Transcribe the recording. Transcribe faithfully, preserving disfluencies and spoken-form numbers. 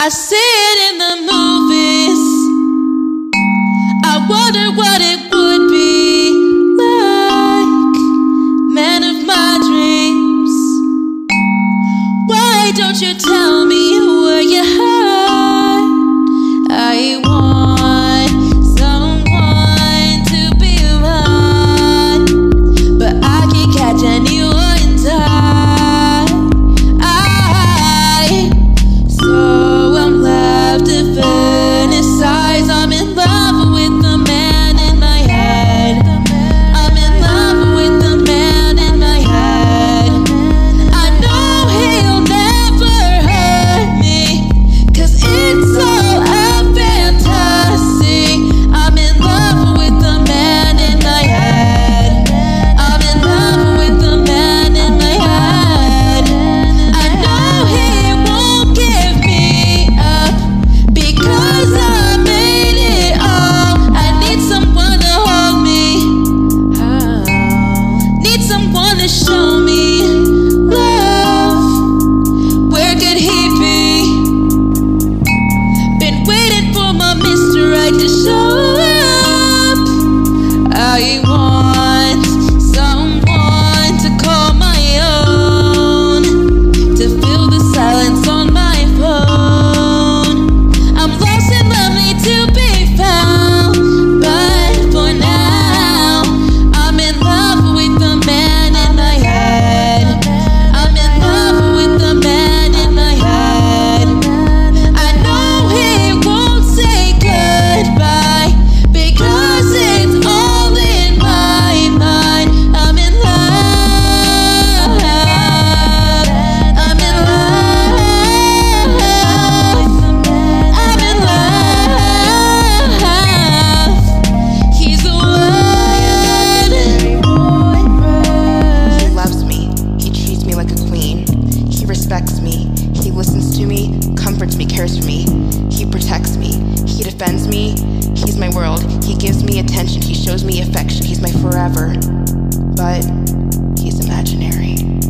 I see it in the movies. I wonder what it would be like, man of my dreams. Why don't you tell me where you hide? I want someone to be mine, but I can't catch anyone tight. I so I'm left to fantasize. I'm in love with the man in my head. I'm in love with the man in my head. I know he'll never hurt me, 'cause it's so a fantasy. I'm in love with the man in my head. I'm in love with the man in my head. I know he won't give me up, because I made it all. I need someone to hold me, need someone to show me love. Where could he be? Been waiting for my Mister Right to show up. I want someone to call my own, to fill the silence on my phone. I'm lost and lonely to be found, but for now I'm in love with the man in my head. I'm in love with the man in my head. I know he won't say goodbye, because it's all in my mind. I'm in love. I'm in love. I'm in love. He's the one. He loves me. He treats me like a queen. He respects me. He listens to me, comforts me, cares for me. He protects me. He defends me. He's my world. He gives me attention. He shows me affection. He's my forever. But he's imaginary.